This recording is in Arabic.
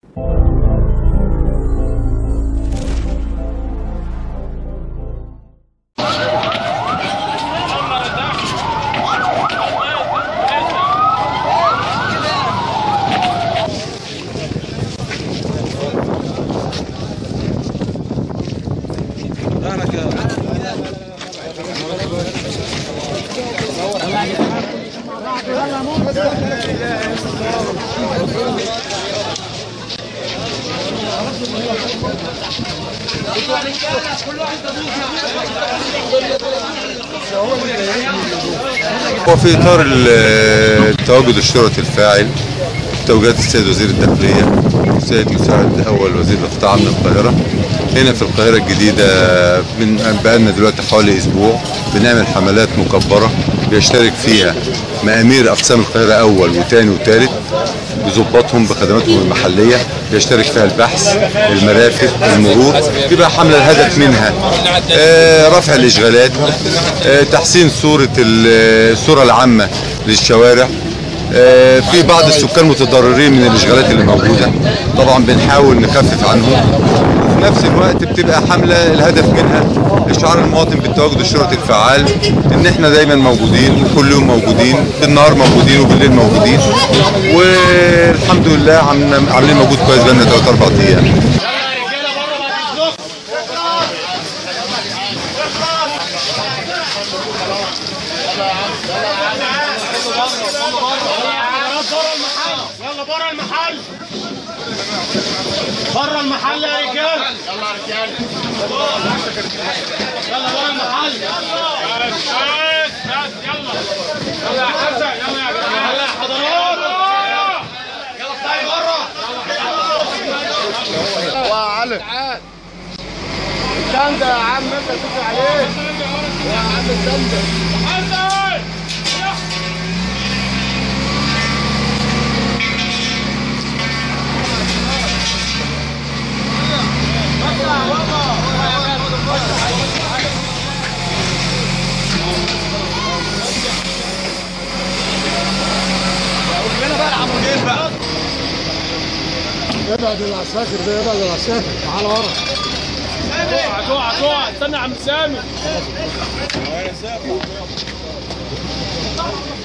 وفي اطار التواجد الشرطي الفاعل توجيهات السيد وزير الداخليه والسيد مساعد اول وزير القطاع من القاهره هنا في القاهره الجديده بقالنا دلوقتي حوالي اسبوع بنعمل حملات مكبره بيشترك فيها مآمير اقسام القاهره اول وثاني وثالث بظباطهم بخدماتهم المحليه، بيشترك فيها البحث، المرافق، المرور. بيبقى حمله الهدف منها رفع الاشغالات، تحسين الصوره العامه للشوارع. في بعض السكان متضررين من الاشغالات اللي موجوده، طبعا بنحاول نخفف عنهم. وفي نفس الوقت بتبقى حمله الهدف منها اشعار المواطن بالتواجد الشرطي الفعال، ان احنا دايما موجودين، كل يوم موجودين، بالنهار موجودين وبالليل موجودين، والحمد لله عاملين مجهود كويس بقالنا 3-4 ايام. يلا بره المحل، بره المحل يا رجاله. يلا يا رجاله، يلا بره المحل. بس يلا يلا يا حسن، يلا يا جماعه، يلا يا حضرات، يلا اطلعي بره. وعلي السنده يا عم، انت تدوس عليه يا عم السنده. ابعد العساكر ده، ابعد العساكر، تعالى ورا. اقعد استنى يا عم سامي.